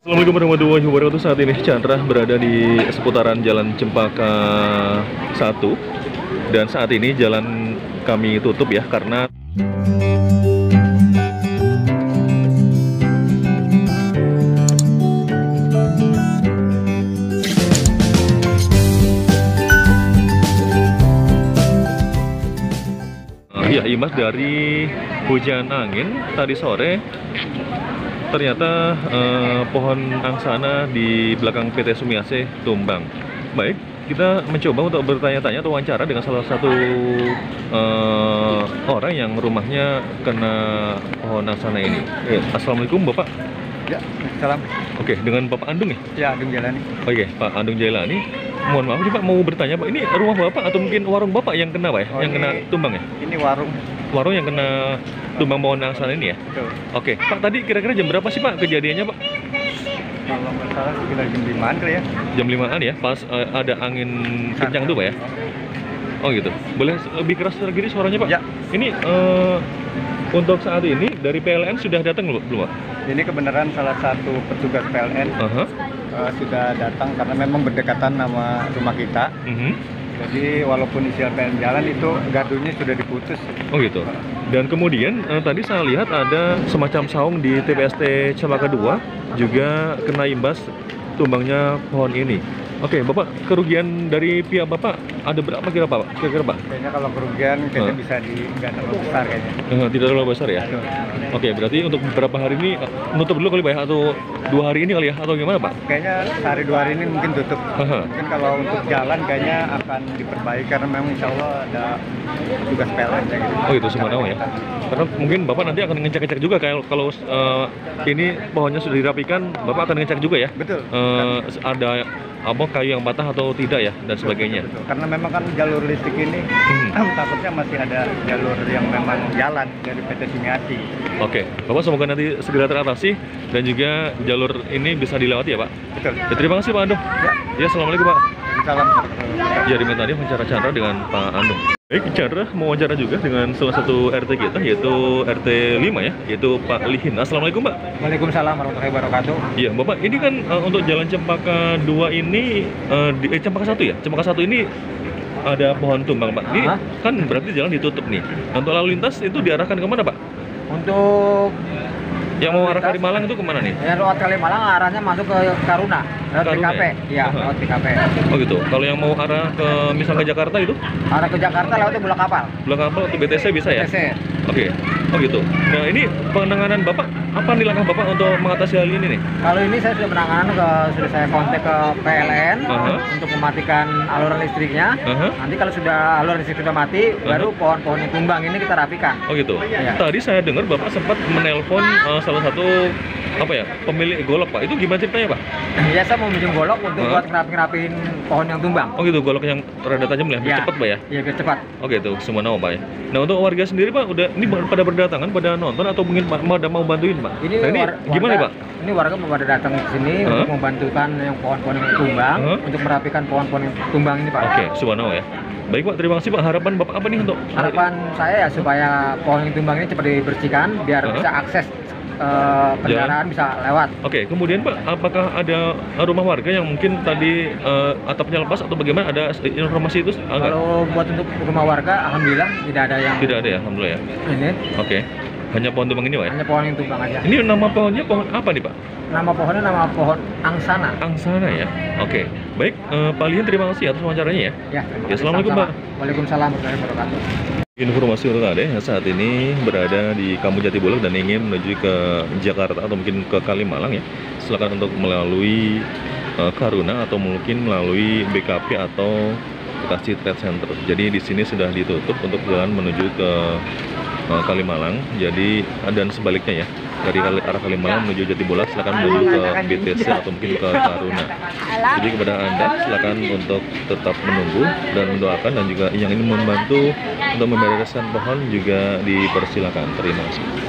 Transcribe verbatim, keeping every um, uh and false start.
Assalamualaikum warahmatullahi wabarakatuh. Saat ini Chandra berada di seputaran Jalan Cempaka satu. Dan saat ini jalan kami tutup ya, karena uh, ya imbas dari hujan angin tadi sore. Ternyata eh, pohon angsana di belakang P T Sumiase tumbang. Baik, kita mencoba untuk bertanya-tanya atau wawancara dengan salah satu eh, orang yang rumahnya kena pohon angsana ini. Eh, Assalamualaikum Bapak. Ya, salam. Oke, dengan Bapak Andung ya? Ya, Andung Jailani. Oke, Pak Andung Jailani. Mohon maaf nih Pak, mau bertanya Pak, ini rumah Bapak atau mungkin warung Bapak yang kena Pak ya? Oh, yang ini, kena tumbang ya? Ini warung. Warung yang kena tumbang pohon angsana ini ya? Betul. Oke, Pak tadi kira-kira jam berapa sih Pak kejadiannya Pak? Kalau nggak salah sekitar jam limaan kali ya. Jam limaan ya, pas uh, ada angin kencang tuh Pak ya? Oh gitu. Boleh lebih keras lagi nih suaranya Pak? Ya. Ini uh, untuk saat ini dari P L N sudah datang belum Pak? Ini kebenaran salah satu petugas P L N Uh-huh. uh, sudah datang karena memang berdekatan sama rumah kita. Uh-huh. Jadi walaupun isi P L N jalan itu gardunya sudah diputus. Oh gitu. Dan kemudian uh, tadi saya lihat ada semacam saung di T P S T Cempaka dua juga kena imbas tumbangnya pohon ini. Oke, Bapak, kerugian dari pihak Bapak ada berapa kira Pak? Kira-kira Pak? Kayaknya kalau kerugian kayaknya Uh. bisa di nggak terlalu besar kayaknya. Uh, tidak terlalu besar ya? Aduh. Oke, berarti untuk beberapa hari ini uh, nutup dulu kali Pak ya? Atau dua hari ini kali ya? Atau gimana Pak? Kayaknya sehari dua hari ini mungkin tutup. Aha. Mungkin kalau untuk jalan kayaknya akan diperbaiki karena memang insya Allah ada tugas P L N nya gitu. Oh itu Sumanawa ya? Karena mungkin Bapak nanti akan ngecek-ngecek juga kalau kalau uh, ini pohonnya sudah dirapikan, Bapak akan ngecek juga ya? Betul. Uh, ada apa kayu yang patah atau tidak ya dan sebagainya. Betul, betul. Karena memang kan jalur listrik ini Hmm. takutnya masih ada jalur yang memang jalan dari P T Sumiati. Oke, Bapak semoga nanti segera teratasi dan juga jalur ini bisa dilewati ya Pak. Betul. Ya, terima kasih Pak Andung. Ya. Ya, assalamualaikum Pak. Salam. Ya, demikian tadi wawancara Chandra dengan Pak Andung. Baik, Chandra mau wawancara juga dengan salah satu R T kita, yaitu R T lima ya, yaitu Pak Lihin. Assalamualaikum Pak. Waalaikumsalam warahmatullahi wabarakatuh. Iya Bapak, ini kan uh, untuk Jalan Cempaka dua ini, uh, di, eh, Cempaka satu ya? Cempaka satu ini ada pohon tumbang Pak. Ini Hah? kan berarti jalan ditutup nih. Untuk lalu lintas itu diarahkan kemana Pak? Untuk Yang mau arah Kalimalang itu kemana nih? ya lewat Kalimalang arahnya masuk ke Karuna, lewat Karuna T K P. ya? Iya, Aha. lewat T K P. Oh gitu. Kalau yang mau arah ke misalnya ke Jakarta itu, Arah ke Jakarta lewatnya Bulak Kapal. Bulak Kapal atau B T C bisa ya? B T C. Oke. Oh gitu. Nah ini penanganan Bapak, apa nih langkah Bapak untuk mengatasi hal ini nih? Kalau ini saya sudah penanganan ke sudah saya kontak ke P L N Aha. untuk mematikan aluran listriknya. Aha. Nanti kalau sudah aluran listrik sudah mati, baru pohon-pohon yang tumbang ini kita rapikan. Oh gitu. Iya. Tadi saya dengar Bapak sempat menelpon uh, salah satu apa ya pemilik golok Pak. Itu gimana ceritanya Pak? Ya saya mau minjem golok untuk Hah? buat ngerapi-ngerapiin pohon yang tumbang. Oh gitu, golok yang rada tajam ya, Ya. cepat Pak ya? Iya, biar cepat. Oke itu semua nama Pak ya. Nah untuk warga sendiri Pak, udah ini pada berdatangan, pada nonton atau mungkin pada mau bantuin Pak? Ini, Nah, ini war- gimana warga, Pak? Ini warga mau pada datang ke sini Hah? untuk membantukan yang pohon-pohon yang tumbang, Hah? untuk merapikan pohon-pohon yang tumbang ini Pak. Oke, subhanallah ya. Baik Pak, terima kasih Pak. Harapan Bapak apa nih untuk Harapan saya ya supaya pohon yang tumbang ini cepat dibersihkan biar Hah? bisa akses eh, kendaraan bisa lewat. Oke, kemudian Pak, apakah ada rumah warga yang mungkin tadi eh, atapnya lepas atau bagaimana? Ada informasi itu? Ah, enggak? Kalau buat untuk rumah warga, alhamdulillah tidak ada yang Tidak ada ya, alhamdulillah ya. ini. Oke, hanya pohon tumbang ini Pak ya? Hanya pohon yang tumbang aja. Ini nama pohonnya pohon apa nih Pak? Nama pohonnya nama pohon angsana. Angsana ya. Oke, baik eh, Pak Lihin terima kasih atas wawancaranya ya. Ya, Ya, assalamualaikum, Pak. Waalaikumsalam warahmatullahi wabarakatuh. Informasi untuk Anda yang saat ini berada di Kampung Jatibolak dan ingin menuju ke Jakarta atau mungkin ke Kalimalang ya, silakan untuk melalui uh, Karuna atau mungkin melalui B K P atau Bekasi Trade Center. Jadi di sini sudah ditutup untuk jalan menuju ke uh, Kalimalang. Jadi dan sebaliknya ya, dari kali, arah Kalimalang menuju Jatibolak silakan menuju ke B T C atau mungkin ke Karuna. Jadi kepada Anda silakan untuk tetap menunggu dan mendoakan, dan juga yang ingin membantu untuk membereskan pohon juga dipersilakan. Terima kasih.